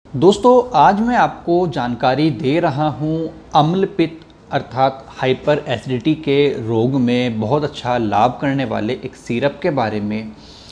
दोस्तों, आज मैं आपको जानकारी दे रहा हूँ अम्ल पित्त अर्थात हाइपर एसिडिटी के रोग में बहुत अच्छा लाभ करने वाले एक सिरप के बारे में।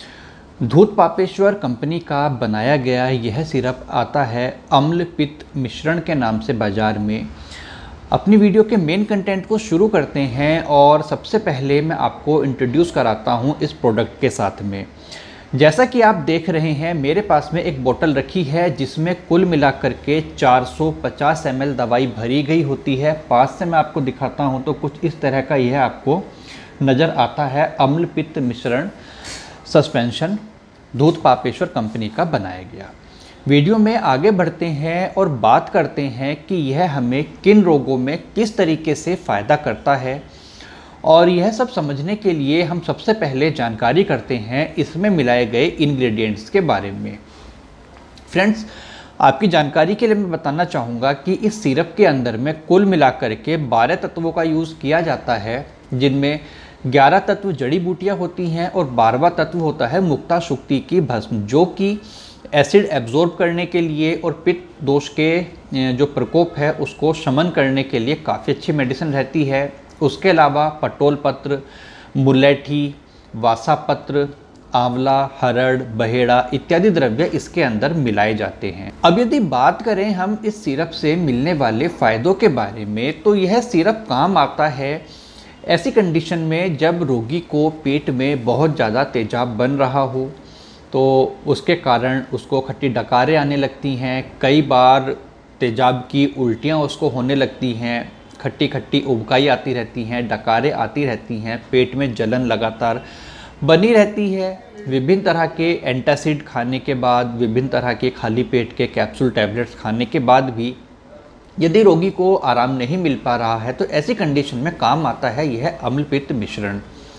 धूत पापेश्वर कंपनी का बनाया गया यह सिरप आता है अम्ल पित्त मिश्रण के नाम से बाज़ार में। अपनी वीडियो के मेन कंटेंट को शुरू करते हैं और सबसे पहले मैं आपको इंट्रोड्यूस कराता हूँ इस प्रोडक्ट के साथ में। जैसा कि आप देख रहे हैं, मेरे पास में एक बोतल रखी है जिसमें कुल मिलाकर के 450 ml दवाई भरी गई होती है। पास से मैं आपको दिखाता हूं तो कुछ इस तरह का यह आपको नज़र आता है। अम्ल पित्त मिश्रण सस्पेंशन धूत पापेश्वर कंपनी का बनाया गया। वीडियो में आगे बढ़ते हैं और बात करते हैं कि यह हमें किन रोगों में किस तरीके से फ़ायदा करता है। और यह सब समझने के लिए हम सबसे पहले जानकारी करते हैं इसमें मिलाए गए इंग्रेडिएंट्स के बारे में। फ्रेंड्स, आपकी जानकारी के लिए मैं बताना चाहूँगा कि इस सिरप के अंदर में कुल मिलाकर के 12 तत्वों का यूज़ किया जाता है, जिनमें 11 तत्व जड़ी बूटियाँ होती हैं और 12वां तत्व होता है मुक्ता शुक्ति की भस्म, जो कि एसिड एब्जॉर्ब करने के लिए और पित्त दोष के जो प्रकोप है उसको शमन करने के लिए काफ़ी अच्छी मेडिसिन रहती है। उसके अलावा पटोल पत्र, मुलेठी, वासा पत्र, आंवला, हरड़, बहेड़ा इत्यादि द्रव्य इसके अंदर मिलाए जाते हैं। अब यदि बात करें हम इस सिरप से मिलने वाले फ़ायदों के बारे में, तो यह सिरप काम आता है ऐसी कंडीशन में जब रोगी को पेट में बहुत ज़्यादा तेजाब बन रहा हो, तो उसके कारण उसको खट्टी डकारें आने लगती हैं। कई बार तेजाब की उल्टियाँ उसको होने लगती हैं, खट्टी खट्टी उबकाई आती रहती हैं, डकारें आती रहती हैं, पेट में जलन लगातार बनी रहती है। विभिन्न तरह के एंटासिड खाने के बाद, विभिन्न तरह के खाली पेट के कैप्सूल टैबलेट्स खाने के बाद भी यदि रोगी को आराम नहीं मिल पा रहा है, तो ऐसी कंडीशन में काम आता है यह अम्ल पित्त मिश्रण।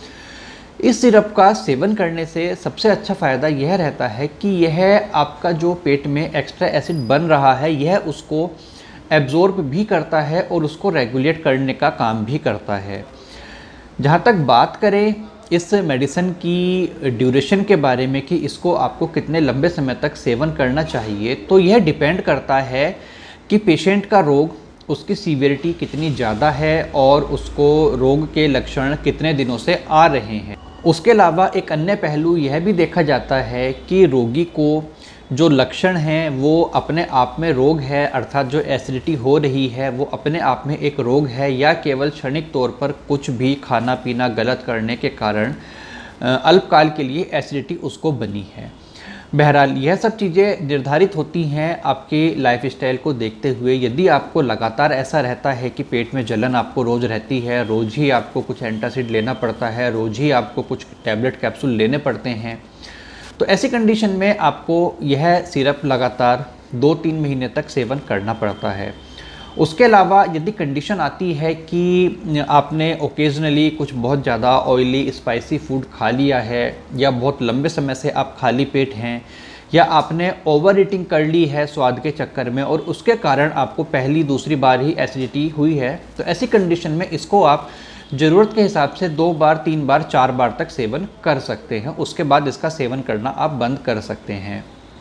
इस सिरप का सेवन करने से सबसे अच्छा फ़ायदा यह रहता है कि यह आपका जो पेट में एक्स्ट्रा एसिड बन रहा है, यह उसको एब्जॉर्ब भी करता है और उसको रेगुलेट करने का काम भी करता है। जहाँ तक बात करें इस मेडिसिन की ड्यूरेशन के बारे में कि इसको आपको कितने लंबे समय तक सेवन करना चाहिए, तो यह डिपेंड करता है कि पेशेंट का रोग, उसकी सीवियरिटी कितनी ज़्यादा है और उसको रोग के लक्षण कितने दिनों से आ रहे हैं। उसके अलावा एक अन्य पहलू यह भी देखा जाता है कि रोगी को जो लक्षण हैं वो अपने आप में रोग है, अर्थात जो एसिडिटी हो रही है वो अपने आप में एक रोग है, या केवल क्षणिक तौर पर कुछ भी खाना पीना गलत करने के कारण अल्पकाल के लिए एसिडिटी उसको बनी है। बहरहाल यह सब चीज़ें निर्धारित होती हैं आपके लाइफस्टाइल को देखते हुए। यदि आपको लगातार ऐसा रहता है कि पेट में जलन आपको रोज़ रहती है, रोज़ ही आपको कुछ एंटासिड लेना पड़ता है, रोज़ ही आपको कुछ टैबलेट कैप्सूल लेने पड़ते हैं, तो ऐसी कंडीशन में आपको यह सिरप लगातार 2-3 महीने तक सेवन करना पड़ता है। उसके अलावा यदि कंडीशन आती है कि आपने ओकेजनली कुछ बहुत ज़्यादा ऑयली स्पाइसी फूड खा लिया है, या बहुत लंबे समय से आप खाली पेट हैं, या आपने ओवर ईटिंग कर ली है स्वाद के चक्कर में और उसके कारण आपको पहली दूसरी बार ही एसिडिटी हुई है, तो ऐसी कंडीशन में इसको आप ज़रूरत के हिसाब से 2 बार, 3 बार, 4 बार तक सेवन कर सकते हैं। उसके बाद इसका सेवन करना आप बंद कर सकते हैं।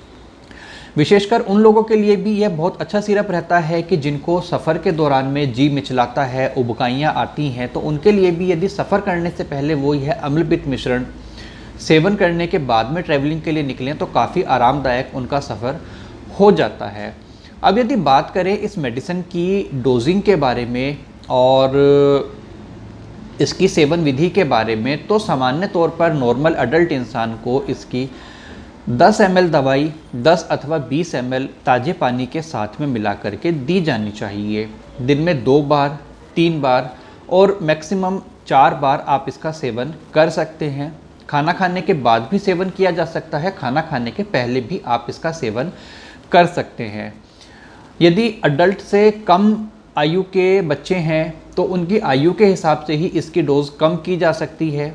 विशेषकर उन लोगों के लिए भी यह बहुत अच्छा सिरप रहता है कि जिनको सफ़र के दौरान में जी मिचलाता है, उबकाइयाँ आती हैं, तो उनके लिए भी यदि सफ़र करने से पहले वो यह अम्ल पित्त मिश्रण सेवन करने के बाद में ट्रैवलिंग के लिए निकलें तो काफ़ी आरामदायक उनका सफ़र हो जाता है। अब यदि बात करें इस मेडिसिन की डोजिंग के बारे में और इसकी सेवन विधि के बारे में, तो सामान्य तौर पर नॉर्मल अडल्ट इंसान को इसकी 10 ml दवाई 10 अथवा 20 ml ताज़े पानी के साथ में मिला करके दी जानी चाहिए। दिन में 2 बार, 3 बार और मैक्सिमम 4 बार आप इसका सेवन कर सकते हैं। खाना खाने के बाद भी सेवन किया जा सकता है, खाना खाने के पहले भी आप इसका सेवन कर सकते हैं। यदि अडल्ट से कम आयु के बच्चे हैं तो उनकी आयु के हिसाब से ही इसकी डोज़ कम की जा सकती है।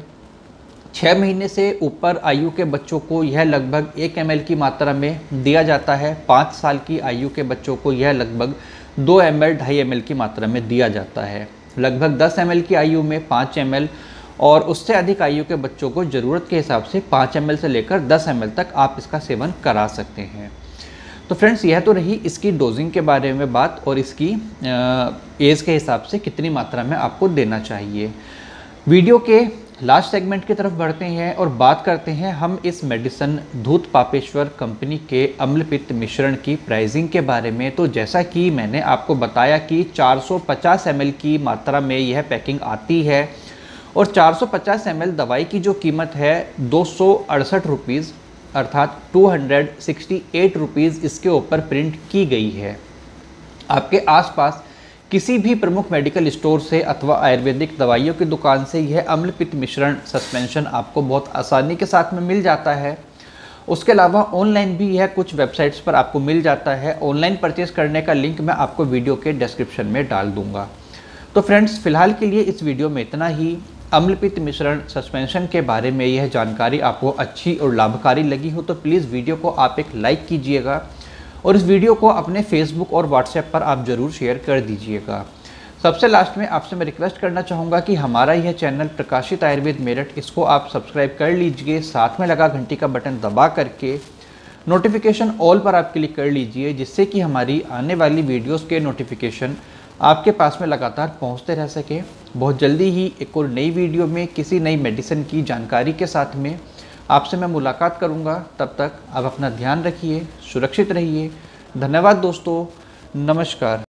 6 महीने से ऊपर आयु के बच्चों को यह लगभग 1 ml की मात्रा में दिया जाता है। 5 साल की आयु के बच्चों को यह लगभग 2 ml, 2.5 ml की मात्रा में दिया जाता है। लगभग 10 ml की आयु में 5 ml और उससे अधिक आयु के बच्चों को ज़रूरत के हिसाब से 5 ml से लेकर 10 ml तक आप इसका सेवन करा सकते हैं। तो फ्रेंड्स यह तो रही इसकी डोजिंग के बारे में बात और इसकी एज के हिसाब से कितनी मात्रा में आपको देना चाहिए। वीडियो के लास्ट सेगमेंट की तरफ बढ़ते हैं और बात करते हैं हम इस मेडिसिन धूत पापेश्वर कंपनी के अम्लपित्त मिश्रण की प्राइसिंग के बारे में। तो जैसा कि मैंने आपको बताया कि 450 ml की मात्रा में यह पैकिंग आती है और 450 ml दवाई की जो कीमत है 268 रुपीज़ अर्थात 268 रुपीज़ इसके ऊपर प्रिंट की गई है। आपके आसपास किसी भी प्रमुख मेडिकल स्टोर से अथवा आयुर्वेदिक दवाइयों की दुकान से यह अम्लपित्त मिश्रण सस्पेंशन आपको बहुत आसानी के साथ में मिल जाता है। उसके अलावा ऑनलाइन भी यह कुछ वेबसाइट्स पर आपको मिल जाता है। ऑनलाइन परचेस करने का लिंक मैं आपको वीडियो के डिस्क्रिप्शन में डाल दूंगा। तो फ्रेंड्स फ़िलहाल के लिए इस वीडियो में इतना ही। अम्लपित्त मिश्रण सस्पेंशन के बारे में यह जानकारी आपको अच्छी और लाभकारी लगी हो तो प्लीज़ वीडियो को आप एक लाइक कीजिएगा और इस वीडियो को अपने फेसबुक और व्हाट्सएप पर आप ज़रूर शेयर कर दीजिएगा। सबसे लास्ट में आपसे मैं रिक्वेस्ट करना चाहूँगा कि हमारा यह चैनल प्रकाशित आयुर्वेद मेरठ, इसको आप सब्सक्राइब कर लीजिए, साथ में लगा घंटी का बटन दबा करके नोटिफिकेशन ऑल पर आप क्लिक कर लीजिए, जिससे कि हमारी आने वाली वीडियोज़ के नोटिफिकेशन आपके पास में लगातार पहुँचते रह सके। बहुत जल्दी ही एक और नई वीडियो में किसी नई मेडिसिन की जानकारी के साथ में आपसे मैं मुलाकात करूंगा। तब तक आप अपना ध्यान रखिए, सुरक्षित रहिए। धन्यवाद दोस्तों, नमस्कार।